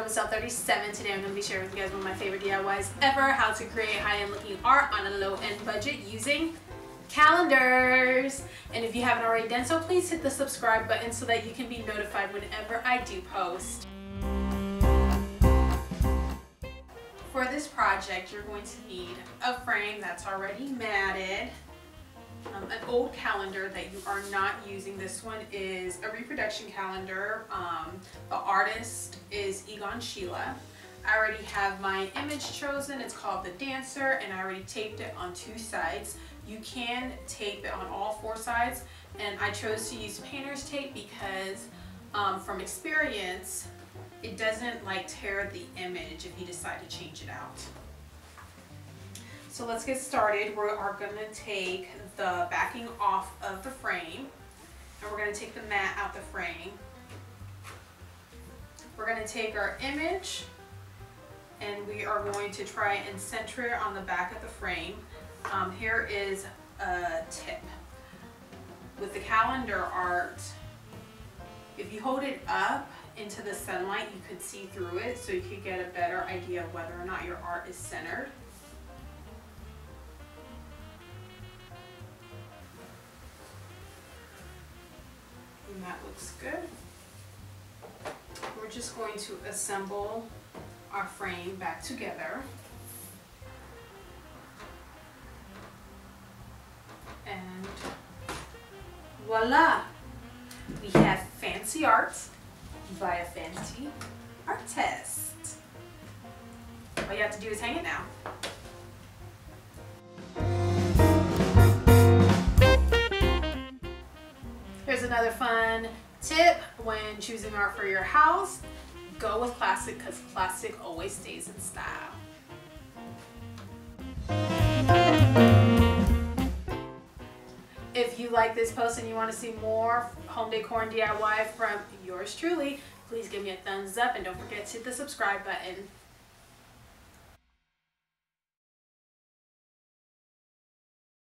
What's up, 37? Today I'm going to be sharing with you guys one of my favorite DIYs ever, how to create high-end looking art on a low-end budget using calendars. And if you haven't already done so, please hit the subscribe button so that you can be notified whenever I do post. For this project, you're going to need a frame that's already matted, an old calendar that you are not using. This one is a reproduction calendar. The artist is Egon Schiele. I already have my image chosen. It's called The Dancer, and I already taped it on 2 sides. You can tape it on all 4 sides, and I chose to use painter's tape because from experience, it doesn't tear the image if you decide to change it out. So let's get started. We are going to take the backing off of the frame, and we're going to take the mat out the frame. We're going to take our image and we are going to try and center it on the back of the frame. Here is a tip. With the calendar art, if you hold it up into the sunlight, you could see through it, so you could get a better idea of whether or not your art is centered. And that looks good. We're just going to assemble our frame back together. And voila! We have fancy art by a fancy artist. All you have to do is hang it now. Here's another fun tip when choosing art for your house. Go with classic, because classic always stays in style. If you like this post and you want to see more home decor and DIY from yours truly, please give me a thumbs up and don't forget to hit the subscribe button.